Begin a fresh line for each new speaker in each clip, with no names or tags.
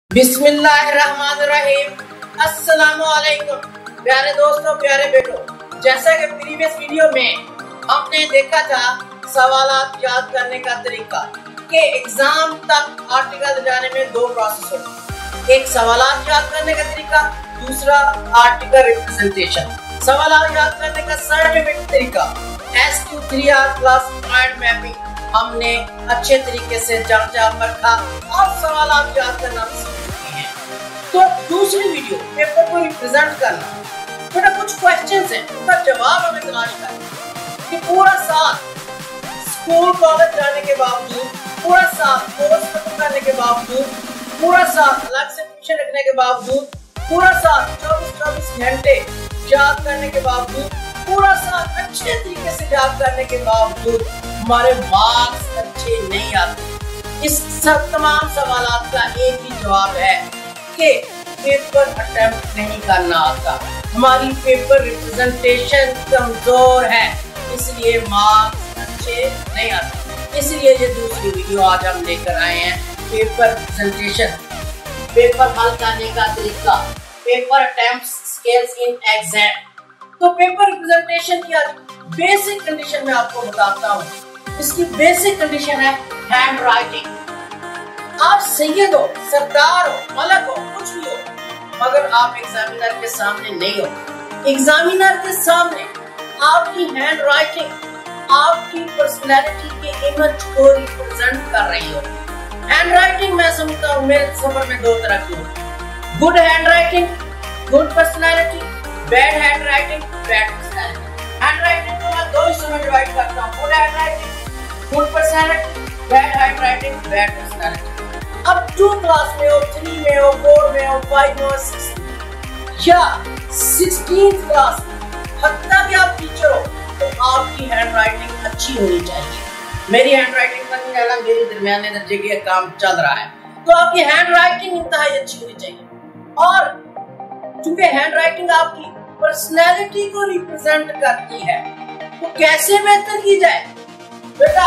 बिस्मिल्लाहिर्रहमानिर्रहीम। अस्सलामुअलैकुम प्यारे दोस्तों, प्यारे बेटों। जैसा कि प्रीवियस वीडियो में हमने देखा था सवालात याद करने का तरीका कि एग्जाम तक आर्टिकल जाने में दो प्रोसेस होते हैं। एक सवालात याद करने का तरीका, दूसरा आर्टिकल रिप्रेजेंटेशन। सवालात याद करने का सर्टिफिकेट तरीका SQ3R प्लस माइंड मैपिंग हमने अच्छे तरीके से जांचा परखा और सवालात याद करना सीख चुके हैं। तो दूसरी वीडियो पेपर को रिप्रेजेंट करना, बेटा कुछ क्वेश्चंस हैं उनका जवाब हमें तलाश करना कि पूरा साल स्कूल कॉलेज जाने के बावजूद, पूरा साल कोर्स खत्म करने के बावजूद, पूरा साल अलग से ट्यूशन रखने के बावजूद, पूरा साल 24 घंटे याद करने के बावजूद, पूरा साल अच्छे तरीके से याद करने के बावजूद हमारे मार्क्स अच्छे नहीं आते। इस सब तमाम सवालात का एक ही जवाब है कि पेपर अटेम्प्ट नहीं करना आता, हमारी पेपर रिप्रेजेंटेशन कमजोर है, इसलिए मार्क्स अच्छे नहीं आते। इसलिए ये दूसरी वीडियो आज हम लेकर आए हैं, पेपर रिप्रेजेंटेशन, पेपर हल करने का तरीका, paper attempt scales in exam. तो पेपर रिप्रेजेंटेशन की बेसिक कंडीशन में आपको बताता हूँ। इसकी बेसिक कंडीशन है हैंड राइटिंग। आप सैयद हो, सरदार हो, मलक हो, कुछ भी हो, मगर आप एग्जामिनर के सामने नहीं हो। एग्जामिनर के सामने आपकी हैंड राइटिंग आपकी पर्सनैलिटी के इमेज को रिप्रेजेंट कर रही हो। हैंड राइटिंग मैं समझता हूँ मेरे सफर में दो तरह की होती, good handwriting, good personality, bad handwriting, bad personality. Handwriting को मैं दो हिस्सों में डिवाइड करता हूँ, good handwriting, good personality, bad handwriting, bad personality. अब 2 क्लास में हो, 3 में हो, 4 में हो, 5 में हो, 6 या 16th क्लास, हत्ता कि आप टीचर हो तो आपकी हैंड राइटिंग अच्छी होनी चाहिए। मेरी हैंड राइटिंग का नहीं रहना, मेरे दरमियाने दर्जे का काम चल रहा है, तो आपकी हैंड राइटिंग इंतहाई अच्छी होनी चाहिए। और चूंकि हैंड राइटिंग आपकी पर्सनैलिटी को रिप्रेजेंट करती है, तो कैसे बेहतर की जाए? बेटा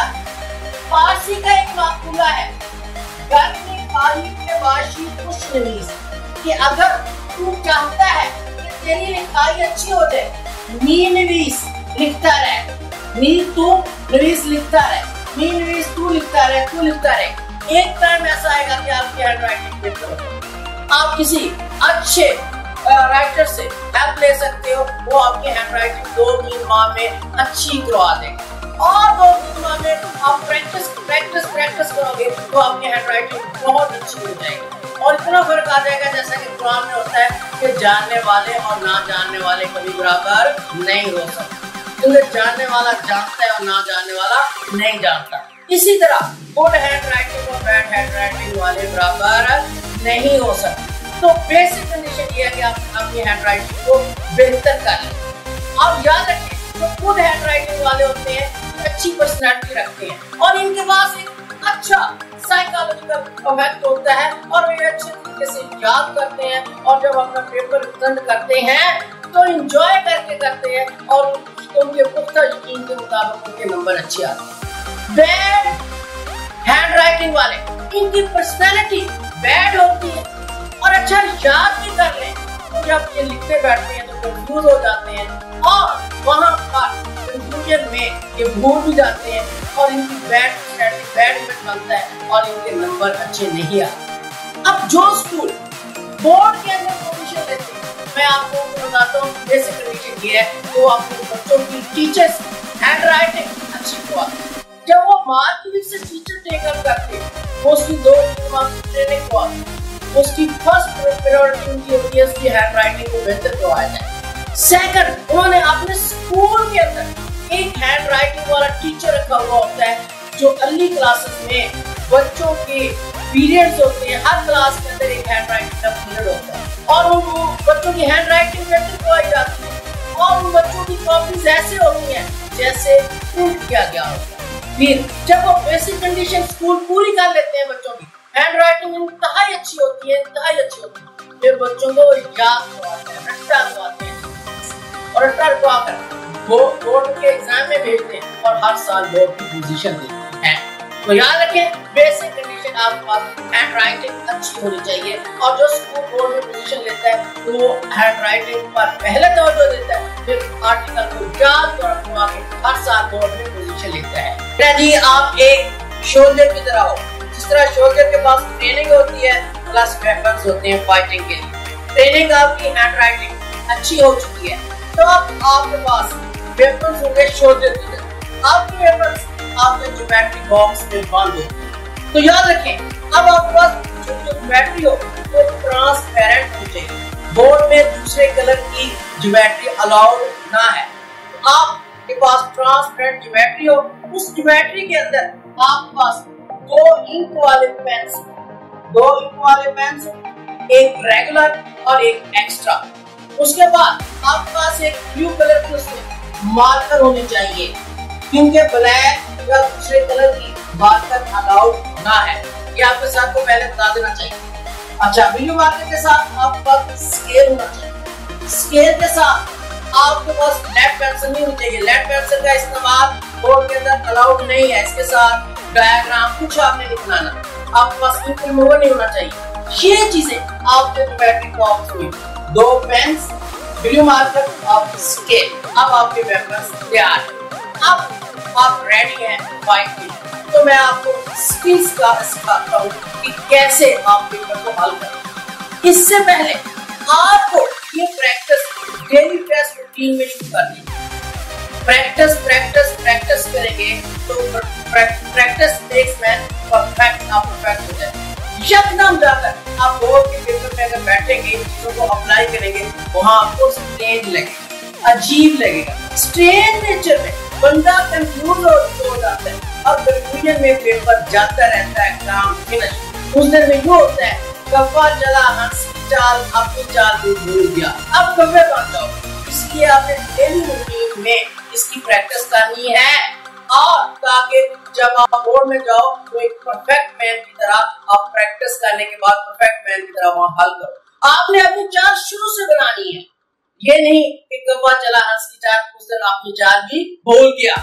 फारसी का एक माकूला है, घर में खाली के वाशी खुशनवीस, कि अगर तू चाहता है कि तेरी लिखाई अच्छी हो जाए, नी नवीस लिखता रहे, नी तू नवीस लिखता रहे, नी नवीस तू लिखता रहे, तू लिखता रहे। एक टाइम ऐसा आएगा कि आपकी हैंड राइटिंग बेहतर हो जाए। आप किसी अच्छे राइटर से हेल्प ले सकते हो, वो आपकी हैंड राइटिंग 2-3 माह में अच्छी करवा देगा। और 2-3 माह में आप प्रैक्टिस करोगे तो आपकी हैंड राइटिंग बहुत अच्छी हो जाएगी। और इतना फर्क आ जाएगा जैसा कि कुरान में होता है कि जानने वाले और ना जानने वाले कभी बराबर नहीं हो सकते, क्योंकि जानने वाला जानता है और ना जानने वाला नहीं जानता। इसी तरह गुड हैंड राइटिंग और बैड हैंड राइटिंग वाले बराबर नहीं हो सकते। तो बेसिक कंडीशन ये है कि आप अपनी हैंड राइटिंग को बेहतर कर लें। आप याद रखें, तो गुड हैंड राइटिंग वाले होते हैं, अच्छी पर्सनैलिटी रखते हैं और इनके पास एक अच्छा साइकोलॉजिकल इफेक्ट होता है और वे अच्छे तरीके से याद करते हैं, और जब अपना पेपर प्रेजेंट करते हैं तो एंजॉय करके करते हैं और उनके पुख्ता यकीन के मुताबिक उनके नंबर अच्छे आते हैं। बैड हैंड राइटिंग वाले, इनकी पर्सनैलिटी बैड होती है और अच्छा याद भी कर लें, तो जब ये लिखते बैठते हैं तो कंफ्यूज हो जाते हैं और वहां पर कंफ्यूजन में ये भूल भी जाते हैं और इनकी बैड इमेज बनता है और इनके नंबर अच्छे नहीं आते। अब जो स्कूल बोर्ड के अंदर पोजीशन लेते हैं, मैं आपको बताता हूँ बेसिक कंडीशन ये है, तो आपको बच्चों की टीचर्स हैंड राइटिंग अच्छी करवाते हैं। जब वो मार्केट से टीचर टेकअप करते हैं, वो उसकी 2-3 माह की ट्रेनिंग करवाते हैं, उसकी फर्स्ट प्रायोरिटी उनकी होती है उसकी हैंड राइटिंग को बेहतर करवाया जाए। सेकंड, उन्होंने अपने स्कूल के अंदर एक हैंड राइटिंग वाला टीचर रखा हुआ होता है, जो अर्ली क्लासेस में बच्चों के पीरियड्स होते हैं, हर क्लास के अंदर एक हैंड राइटिंग का पीरियड होता है और उन बच्चों की हैंड राइटिंग बेहतर करवाई जाती है और उन बच्चों की कॉपीज ऐसे होती हैं जैसे प्रिंट किया गया होता है। फिर जब वो बेसिक कंडीशन स्कूल पूरी कर लेते हैं, बच्चों की हैंड राइटिंग इंतहाई अच्छी होती है, इंतहाई अच्छी होती है, फिर बच्चों को याद करवाते हैं, रट्टा करवाते हैं और रट्टा करवाकर वो बोर्ड के एग्जाम में भेजते हैं और हर साल बोर्ड की पोजीशन देते हैं। तो याद रखें, बेसिक कंडीशन आपके पास हैंड राइटिंग अच्छी होनी चाहिए, और जो स्कूल बोर्ड में पोजीशन लेता है तो वो हैंड राइटिंग पर पहले तवज्जो देता है, फिर आर्टिकल को याद करवा के हर साल बोर्ड में पोजीशन लेता है। जी आप एक शोल्डर की तरह हो, जिस तरह शोल्डर के पास ट्रेनिंग होती है प्लस वेपन्स होते हैं फाइटिंग के लिए। ट्रेनिंग आपकी हैंड राइटिंग अच्छी हो चुकी है, तो अब आपके पास वेपन्स होंगे शोल्डर की तरह। आपके वेपन्स आपके ज्योमेट्री बॉक्स में बंद हो। तो याद रखें, अब आपके पास जो ज्योमेट्री हो वो ट्रांसपेरेंट होनी चाहिए। बोर्ड में दूसरे कलर की ज्योमेट्री अलाउड ना है। तो आपके पास ट्रांसपेरेंट ज्योमेट्री हो, उस ज्योमेट्री के अंदर आपके पास दो इंक वाले पेन्स, एक रेगुलर और एक एक्स्ट्रा। उसके बाद आपके पास एक ब्लू कलर की उसमें मार्कर होनी चाहिए, क्योंकि ब्लैक या दूसरे कलर की मार्कर अलाउड ना है। ये आपके साथ को पहले बता देना चाहिए। अच्छा, ब्लू मार्कर के साथ आपके पास स्केल होना चाहिए। स्केल के साथ आपके पास लेड पेंसिल नहीं होनी चाहिए। लेड पेंसिल का इस्तेमाल बोर्ड के अंदर अलाउड नहीं है। इसके साथ डायग्राम कुछ आपने नहीं बनाना, आपके पास इंक रिमूवर नहीं होना चाहिए। ये चीजें आपके ज्योमेट्री बॉक्स में, दो पेन्स, ब्लू मार्कर और स्केल। अब आपके वेपन्स तैयार हैं। अब आप रेडी हैं फाइट के लिए। तो मैं आपको स्किल्स का सिखाता हूँ कि कैसे आप पेपर को हल करें। इससे पहले आपको ये प्रैक्टिस डेली टेस्ट रूटीन में शुरू करनी है। प्रैक्टिस करेंगे तो प्रैक्टिस मेक्स मैन परफेक्ट। आप परफेक्ट हो जाएंगे। यकदम जाकर आप बोर्ड के पेपर में अगर बैठेंगे, चीजों को अप्लाई करेंगे, वहां आपको स्ट्रेंज लगेगा, अजीब लगेगा। स्ट्रेंज नेचर में बंदा कंफ्यूज हो जाता है, अब कंफ्यूजन में पेपर जाता रहता है, काम फिनिश। उस दिन में ये होता है, कब्बा चला हंस की चाल, अपनी चाल भी भूल गया। अब कब्बे बन जाओ। इसलिए आपने डेली रूटीन में इसकी प्रैक्टिस करनी है, और ताकि जब आप बोर्ड में जाओ तो एक परफेक्ट मैन की तरह आप प्रैक्टिस करने के बाद परफेक्ट मैन की तरह वहां हल करो। आपने अपनी चाल शुरू से बनानी है, ये नहीं कि कब्बा चला हंस की चाल, उस दिन अपनी चाल भी भूल गया।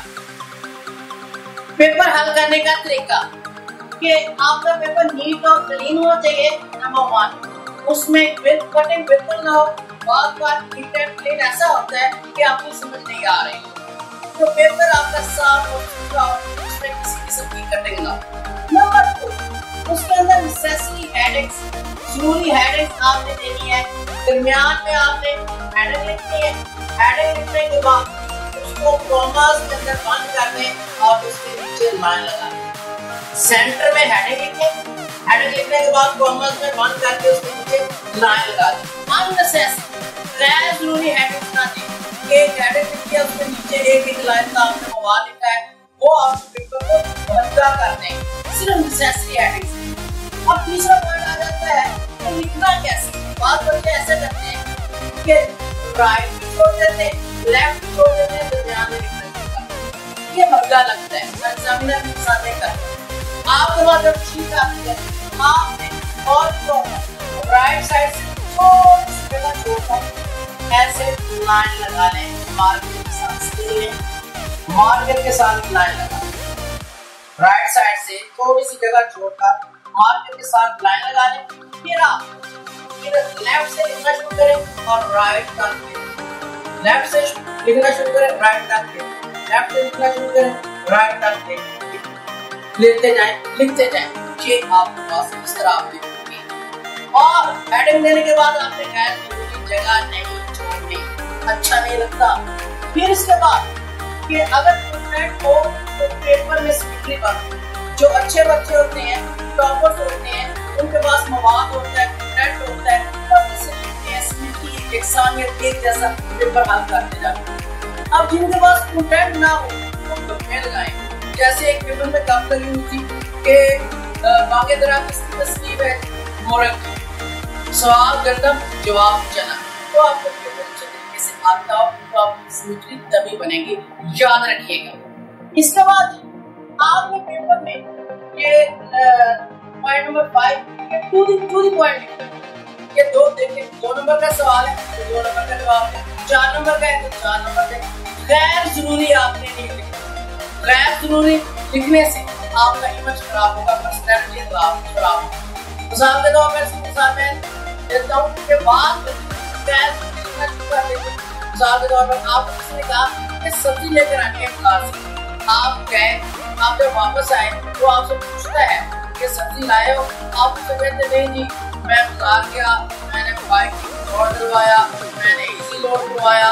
पेपर हल करने का तरीका कि आपका पेपर नीट और क्लीन होना चाहिए। नंबर 1, उसमें कटिंग बिल्कुल ना हो। बार प्लेन ऐसा होता है कि आपको समझ नहीं आ रही, तो पेपर आपका साफ और सुथरा हो, उसमें किसी किस्म की कटिंग ना हो। नंबर 2, उसके अंदर नेसेसरी हेडिंग्स, जरूरी हेडिंग्स आपने देनी है। दरमियान में आपने हेडिंग लिखनी है। हेडिंग लिखने के बाद उसको कॉमास के अंदर बंद कर दें और उसके नीचे लाइन लगा दें। सेंटर में हेडिंग लिखें। हेडिंग लिखने के बाद कॉमास में बंद करके उसके नीचे लाइन लगा दें। अननेसेसरी गैर जरूरी हेडिंग्स ना दें। एक हेडिंग लिखी है, उसके नीचे एक लाइन का आपने मवाद लिखा है, वो आप पेपर को भद्दा कर दें। सिर्फ नेसेसरी हेडिंग्स। अब तीसरा पॉइंट आ जाता है कि लिखना कैसे। बात बच्चे ऐसे करते हैं कि राइट भी छोड़ देते हैं, लेफ्ट भी छोड़ देते हैं, दरमियान में लिखना। ये भद्दा लगता है, एग्जामिनर भी पसंद नहीं करता। आपके पास जब शीट आती है, आपने और तो राइट साइड से थोड़ी सी जगह छोड़कर ऐसे लाइन लगा लें। मार्कर के साथ स्केल लें, मार्कर के साथ लाइन लगा लें। राइट साइड से थोड़ी सी जगह छोड़कर मार्कर के साथ लाइन लगा लें। फिर आप लेफ्ट से लिखना शुरू करें और राइट तक लें। लेफ्ट से लिखना शुरू करें, राइट तक लें। लेफ्ट से लिखना शुरू करें, राइट तक लें। लिखते जाएं। ये आपके पास इस तरह आप लिखेंगे। और हेडिंग देने के बाद आपने गैर जरूरी जगह नहीं छोड़नी, अच्छा नहीं लगता। फिर इसके बाद कि अगर प्रिंट हो तो पेपर में सिमेट्री बनो। जो अच्छे बच्चे होते हैं, टॉपर्स होते हैं, उनके पास मवाद होता है, प्रिंट होता है, और इससे लिखते हैं सिमेट्री यकसानियत एक जैसा पेपर हल करते जाते हैं। अब जिनके पास प्रिंट ना हो वो गप्पे लगाएं। जैसे एक पेपर में गप लगी हुई थी कि बागे दरा किसकी तस्वीर है, मोरक। सवाल गंदम, जवाब चना। तो आपको पेपर अच्छे तरीके से आता हो तो आपकी सिमेट्री तभी बनेगी, याद रखिएगा। इसके बाद आपने पेपर में ये पॉइंट नंबर 5 ये टू दी पॉइंट ये दो देखें। 2 नंबर का सवाल है तो 2 नंबर का जवाब है, 4 नंबर का है तो 4 नंबर का। गैर जरूरी आपने नहीं लिखना। गैर जरूरी लिखने से आपका इमेज खराब होगा, पर्सनैलिटी खराब होगा। मिसाल के तौर पर मिसाल में देता हूँ कि बाद मिसाल के तौर पर आपको किसी ने कहा कि सब्जी लेकर आनी है बाजार से, आप गए, आप जब वापस आए तो आपसे पूछता है कि सब्जी लाए हो, आप उससे कहते नहीं जी मैं बाजार गया, मैंने बाइक लोड डलवाया, मैंने इजी लोड करवाया,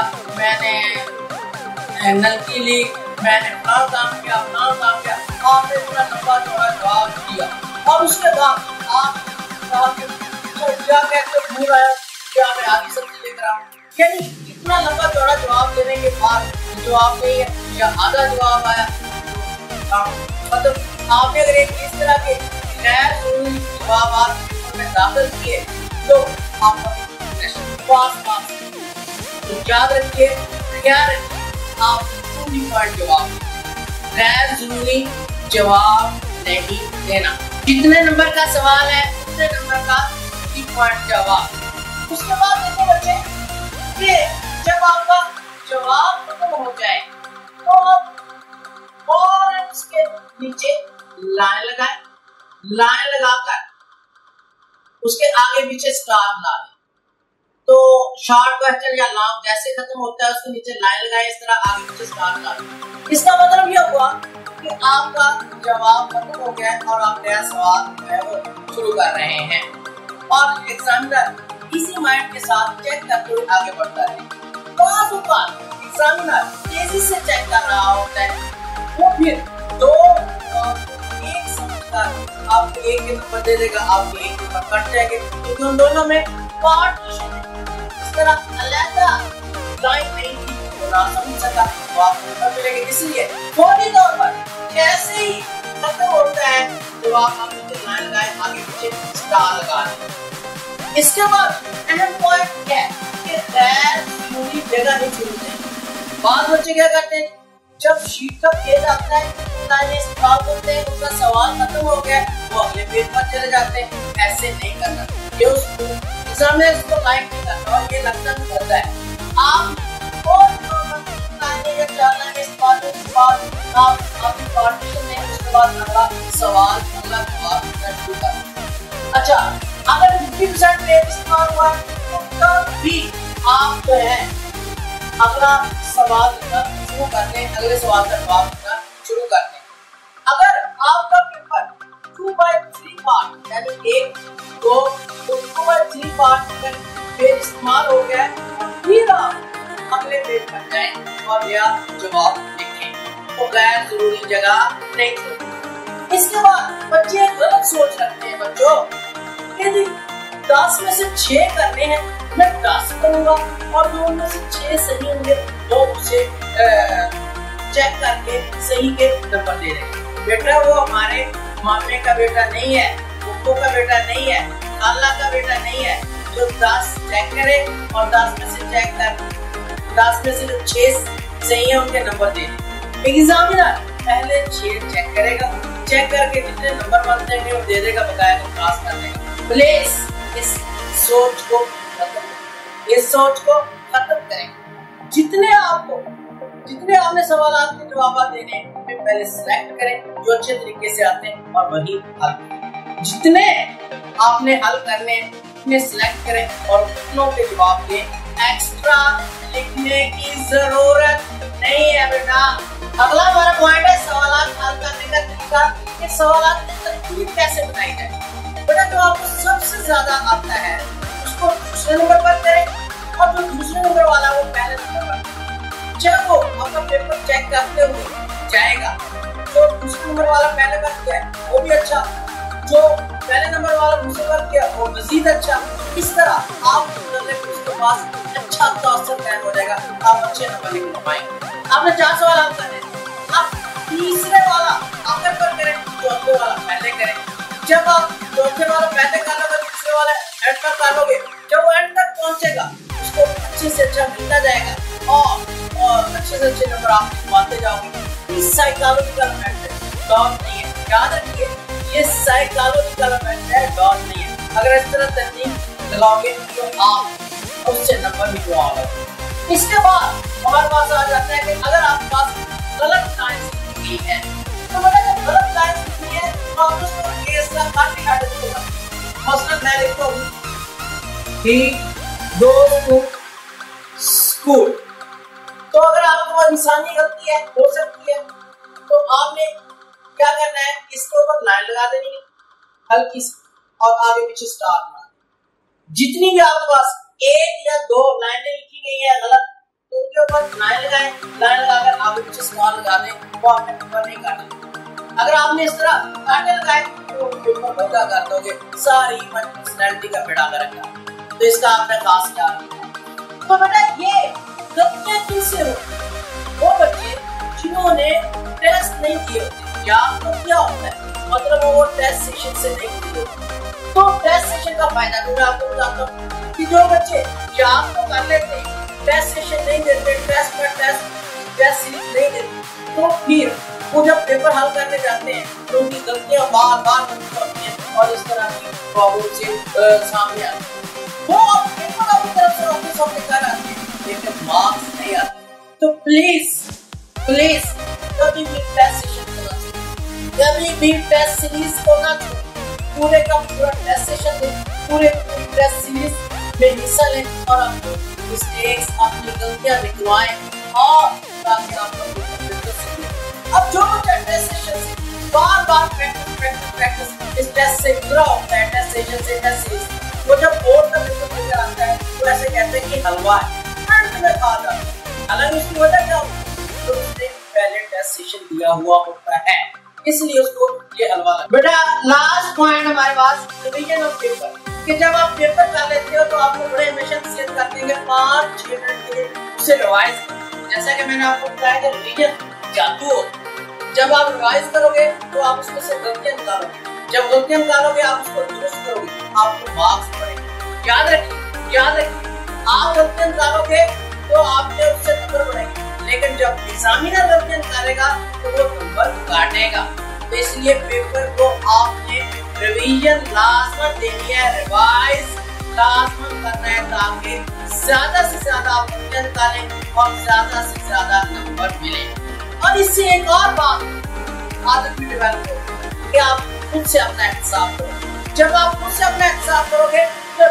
मैंने नलकी ली, मैंने अपना काम किया। आपने इतना लंबा चौड़ा जवाब दिया और उसके बाद आप क्या कहते भूल आया क्या मैं आधी सब्जी लेकर आऊं, यानी इतना लंबा चौड़ा जवाब देने के बाद जवाब नहीं है या आधा जवाब आया, मतलब आपने अगर एक इस तरह के गैर जरूरी जवाब में दाखिल किए तो आपका पास तो याद रखिए, आप पूरी पॉइंट जवाब गैर जरूरी जवाब नहीं देना। कितने नंबर का सवाल है उतने नंबर का 3 पॉइंट जवाब। उसके बाद देखो बच्चे कि जब आपका जवाब खत्म हो जाए तो आप और इसके नीचे लाइन लगाएं, लाइन लगाकर उसके आगे पीछे स्टार लगा दें। तो शॉर्ट क्वेश्चन या लॉन्ग जैसे खत्म होता है उसके नीचे लाइन लगाए, इस तरह आगे पीछे स्टार लगा दें। इसका मतलब यह हुआ कि आपका जवाब खत्म हो गया और आप नया सवाल जो है वो शुरू कर रहे हैं और एग्जामिनर इसी माइंड के साथ चेक करते हुए आगे बढ़ता है। एग्जामिनर तेजी से चेक कर रहा होता है, वो फिर दो एक समझकर आपको एक नंबर दे देगा, आपके एक नंबर कट जाएंगे क्योंकि उन दोनों में पार्टीशन इस तरह अलग लाइन नहीं थी तो ना समझ सका तो आपको नंबर मिलेंगे। इसलिए फौरी तौर पर जैसे ही खत्म होता है तो आप नीचे लाइन लगाए, आगे पीछे स्टार लगा दें। इसके बाद अहम पॉइंट क्या है कि गैर जरूरी जगह नहीं छोड़ते। बाद बच्चे क्या करते हैं, जब शीट का पेज आता है स्टॉप होते हैं, उनका सवाल खत्म हो गया वो अगले पेज पर चले जाते हैं। ऐसे नहीं करना, ये उसको एग्जामिनर इसको लाइक नहीं करता और ये लगता नहीं करता है। आप और सवाल अगला जवाब शुरू करें। अच्छा, अगर 50% पेज इस्तेमाल हुआ तो तब भी आप जो है अगला सवाल शुरू करते हैं, अगले सवाल का जवाब देना शुरू करते हैं। अगर आपका पेपर 2/3 पार्ट यानी 1, 2 तो 2/3 पार्ट पेज इस्तेमाल हो गया है, फिर आप अगले पेज पर जाएं और नया जवाब लिखें, तो गैर जरूरी जगह नहीं छोड़ें। इसके बाद बच्चे गलत सोच रखते हैं बच्चों, यदि 10 में से 6 करने हैं मैं 10 करूंगा और जो उनमें से 6 सही होंगे वो उसे चेक करके सही के नंबर दे देंगे। बेटा वो हमारे मामे का बेटा नहीं है, फूफो का बेटा नहीं है, खाला का बेटा नहीं है जो 10 चेक करे और 10 में से चेक कर 10 में से जो 6 सही है उनके नंबर दे देंगे। एग्जामिनर पहले 6 चेक करेगा, चेक करके जितने नंबर बनते हैं वो दे देगा, बकाया को पास कर देगा। प्लीज इस सोच को खत्म करें। जितने आपने सवाल के जवाब देने पहले सिलेक्ट करें जो अच्छे तरीके से आते हैं और वही हल करें। जितने आपने हल करने उन्हें सिलेक्ट करें और उतनों के जवाब दें। एक्स्ट्रा लिखने की जरूरत नहीं है बेटा। अगला हमारा पॉइंट है सवाल हल करने का तरीका। ये सवाल की तरकीब कैसे बनाई जाए। बेटा जो आपको सबसे ज्यादा आता है उसको दूसरे नंबर पर करें और जो दूसरे नंबर वाला वो पहले नंबर पर। जब वो आपका पेपर चेक करते हुए जाएगा, जो दूसरे नंबर वाला पहले कर किया वो भी अच्छा, जो पहले नंबर वाला दूसरे पर किया वो मजीद अच्छा। इस तरह आप उसके पास अच्छा तौर तैयार हो जाएगा, आप अच्छे नंबर लिख पाएंगे। आपने 4 सवाल हल करने, आप तीसरे वाला आखिर पर करें, चौथे वाला पहले करें। जब आप चौथे वाला पहले कर लोगे, तीसरे वाला एंड तक कर लोगे, जब वो एंड तक पहुंचेगा उसको अच्छे से अच्छा मिलता जाएगा और अच्छे से अच्छे नंबर आप लिखवाते जाओगे। इस साइकोलॉजिकल मेथड डॉट नहीं है, याद रखिए ये साइकोलॉजिकल मेथड है, डॉट नहीं है। अगर इस तरह तकनीक लगाओगे तो आप उससे नंबर लिखवाओगे। इसके बाद हमारे पास आ जाता है कि अगर आपके पास गलत साइंस की है तो बेटा जब गलत लाइन लिखनी है तो आप उसको केस का काट काट देगा। मसलन मैं लिखता हूँ he goes to school। तो अगर आपके पास इंसानी गलती है हो सकती है तो आपने क्या करना है, इसके ऊपर लाइन लगा देनी है हल्की सी और आगे पीछे स्टार लगा। जितनी भी आपके पास एक या दो लाइनें लिखी गई है गलत तो उनके ऊपर लाइन लगाएं, लाइन लगाकर आगे पीछे स्टार लगा दें, वो आपने पेपर नहीं काटना। अगर आपने इस तरह कांटे लगाए तो पेपर भगा कर दोगे, सारी पर्सनैलिटी का बेड़ा कर रखा। तो इसका आपने खास ख्याल रखना। तो बेटा ये गलतियां किनसे होती है? वो बच्चे जिन्होंने टेस्ट नहीं किए होते। या तो क्या होता है, मतलब वो टेस्ट सेशन से नहीं किए होते। तो टेस्ट सेशन का फायदा मैं आपको बताता हूँ कि जो बच्चे याद तो कर लेते हैं, टेस्ट सेशन नहीं देते, टेस्ट सीरीज नहीं देते, तो फिर वो जब पेपर हल करने जाते हैं तो उनकी गलतियां बार बार होती हैं और इस तरह की प्रॉब्लम से सामने आती है। वो पेपर अपनी तरफ से ऑफिस ऑफ कर आते हैं लेकिन मार्क्स नहीं आते। तो प्लीज कभी भी टेस्ट सेशन को ना छोड़ें, कभी भी टेस्ट सीरीज को ना छोड़ें। पूरे का पूरा टेस्ट सेशन दें, पूरे टेस्ट सीरीज में हिस्सा लें और अपनी मिस्टेक्स, अपनी गलतियां निकलवाएं और ताकि आप अब जो बच्चा टेस्ट सेशन से बार प्रैक्टिस इस टेस्ट से गुजरा होता है, टेस्ट सेशन से टेस्ट सीरीज, वो जब बोर्ड का पेपर लेकर आता है तो ऐसे कहते हैं कि हलवा है, ठंड में खा जाता है। हालांकि उसकी वजह क्या होती है, तो उसने पहले टेस्ट सेशन दिया हुआ होता है, इसलिए उसको ये हलवा लगता है। बेटा लास्ट पॉइंट हमारे पास रिवीजन ऑफ पेपर, कि जब आप पेपर कर लेते हो तो आपको बड़े हमेशा नसीहत करते हैं 5-6 मिनट के लिए उसे रिवाइज करो। जैसा कि मैंने आपको बताया कि रिवीजन जादू होता है। जब आप रिवाइज करोगे तो आप उसमें से गलतियां निकालोगे, जब गलतियां निकालोगे आप उसको दुरुस्त करोगे, आपको मार्क्स बढ़ेंगे। याद रखिए आप गलतियां निकालोगे तो आपने उससे नंबर बढ़ेंगे, लेकिन जब एग्जामिनर गलतियां निकालेगा तो वो नंबर काटेगा। तो इसलिए पेपर को आपने रिवीजन लाजमन देनी है, रिवाइज लाजमन करना है ताकि ज्यादा से ज्यादा आप गलतियां निकालें और ज्यादा से ज्यादा नंबर मिले। और इससे एक और बात आदत भी डेवलप हो कि आप खुद से अपना एहसाब करो। जब आप खुद से अपना एहसाब करोगे तो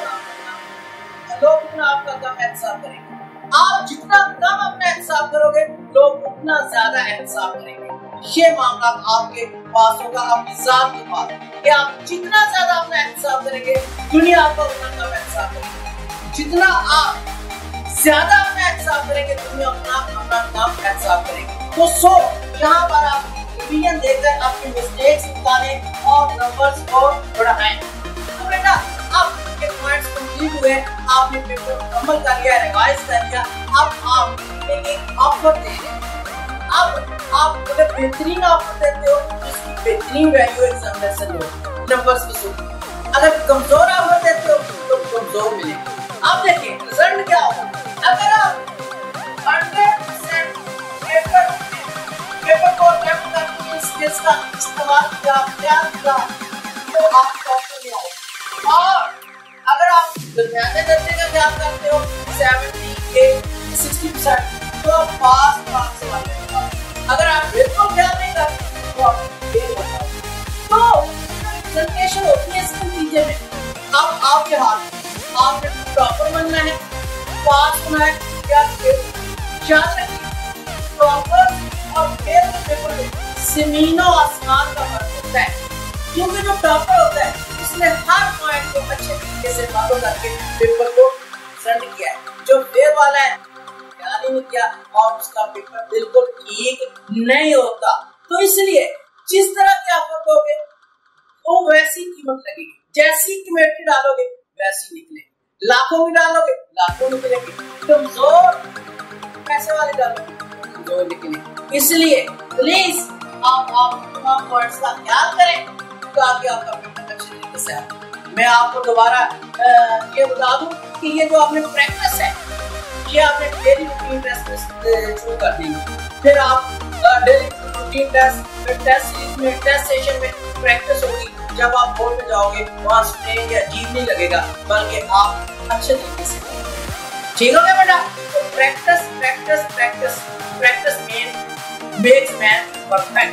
लोग उतना आपका कम एहसाब करेंगे। आप जितना कम अपना एहसाब करोगे लोग उतना ज्यादा एहसाब करेंगे। ये मामला आपके पास होगा अपनी जात के पास कि आप जितना ज्यादा अपना एहसाब करेंगे दुनिया आपका उतना कम एहसाब करेगी। जितना आप ज्यादा अपना एहसाब करेंगे दुनिया उतना अपना कम एहसाब करेगी। तो यहाँ पर आप रिवीजन देकर अपनी मिस्टेक्स निकालें और नंबर्स को बढ़ाएं। तो बेटा अब ये पॉइंट्स कंप्लीट हुए, आपने पेपर मुकम्मल कर लिया, रिवाइज कर लिया। अब आप एक ऑफर दे रहे हैं। अब आप अगर बेहतरीन ऑफर देते हो तो इसकी बेहतरीन वैल्यू एग्जामिनेशन लो, नंबर्स की सूरत। अगर कमजोर ऑफर देते हो तो कमजोर मिलेगा। अब देखिए रिजल्ट क्या होगा। अगर आप 100% पेपर को अटेम्प्ट करके स्किल्स का इस्तेमाल किया तो आप टॉपर में आओगे। और अगर आप दरमियाने दर्जे का ख्याल करते हो 70-60% तो आप पास से वाले हो। अगर आप बिल्कुल ख्याल नहीं करते तो आप फेल हो जाओगे। तो प्रेजेंटेशन होती है इसके नतीजे में अब आपके हाथ, आपने टॉपर बनना है, पास होना है या फेल। याद रखिए टॉपर और फेल के पेपर में जमीनों आसमान का फर्क होता है, क्योंकि जो टॉपर होता है उसने हर पॉइंट को अच्छे तरीके से फॉलो करके पेपर को प्रेजेंट किया है। जो फेल वाला है ध्यान ही नहीं किया और उसका पेपर बिल्कुल ठीक नहीं होता। तो इसलिए जिस तरह के ऑफर दोगे वो वैसी कीमत लगेगी, जैसी कीमत डालोगे वैसी निकलेगी। लाखों में डालोगे लाखों निकलेगी, कमजोर पैसे वाले डालोगे कमजोर निकलेगी। इसलिए प्लीज आप तमाम पॉइंट्स का ख्याल करें ताकि आपका पेपर अच्छे तरीके से आए। मैं आपको दोबारा ये बता दूं कि ये जो आपने प्रैक्टिस है ये आपने डेली रूटीन टेस्ट में शुरू कर दी। फिर आप डेली रूटीन टेस्ट सीरीज में टेस्ट सेशन में प्रैक्टिस होगी। जब आप बोर्ड में जाओगे वहाँ स्ट्रेन या अजीब नहीं लगेगा, बल्कि आप अच्छे तरीके से ठीक हो गया बेटा। तो प्रैक्टिस मेक्स मैन परफेक्ट।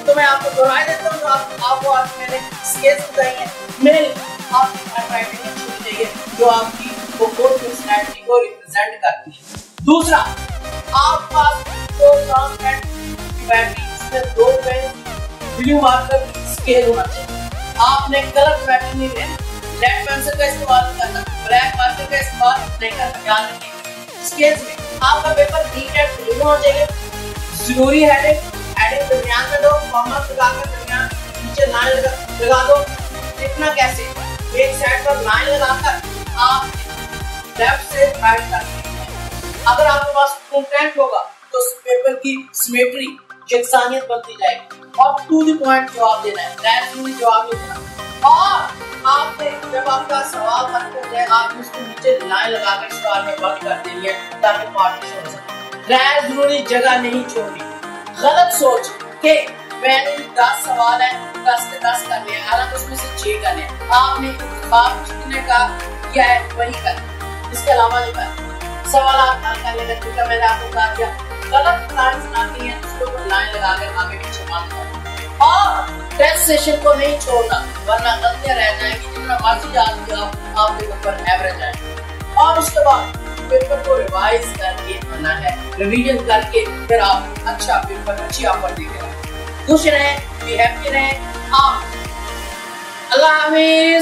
तो मैं आपको दोहराई देता हूँ, आपको आज मैंने स्केल्स बताई हैं। मेन आपकी हैंडराइटिंग अच्छी होनी चाहिए जो आपकी वो कोर पर्सनैलिटी को रिप्रेजेंट करती है। दूसरा, आपके पास दो काम पेन की बैटरी, इसमें दो पेन ब्लू मार्कर स्केल होना चाहिए। आपने कलर पैटर्न नहीं लेना, रेड पेंसिल का इस्तेमाल करना, ब्लैक मार्कर का इस्तेमाल नहीं करना। ध्यान रखिए स्केल्स में आपका पेपर नीट एंड क्लीन होना चाहिए। जरूरी हेडिंग दरमियान में दो, कॉमा लगाकर दरमियान नीचे लाइन लगा दो। लिखना कैसे, एक साइड पर लाइन लगाकर आप लेफ्ट से राइट तक। अगर आपके पास कंटेंट होगा तो उस पेपर की सिमेट्री यकसानियत बनती जाएगी और टू द पॉइंट जवाब देना है, डायरेक्टली जवाब नहीं देना। और आपने जब आपका सवाल बन कर जाए आप उसको नीचे लाइन लगाकर सवाल में बंद कर देनी है ताकि पार्टीशन हो सके। गैर जरूरी जगह नहीं छोड़नी। गलत सोच के मैंने 10 सवाल है 10 के 10 करने हैं, हालांकि उसमें से 6 करने हैं। आपने इंतखाब जितने का किया है वही करना, इसके अलावा नहीं करना। सवाल हल करने का तरीका मैंने आपको बता दिया। गलत लाइन आती है उसको तो लाइन लगाकर आगे पीछे बंद करना और टेस्ट सेशन को नहीं छोड़ना, वरना गलतियां रह जाएंगी। जितना मर्जी याद किया आपके ऊपर एवरेज आएगा। और उसके बाद पेपर को रिवाइज करके आना है, रिवीजन करके फिर आप अच्छा पेपर अच्छी ऑफर देंगे। खुश रहें, हैप्पी रहें। आप अल्लाह हाफिज।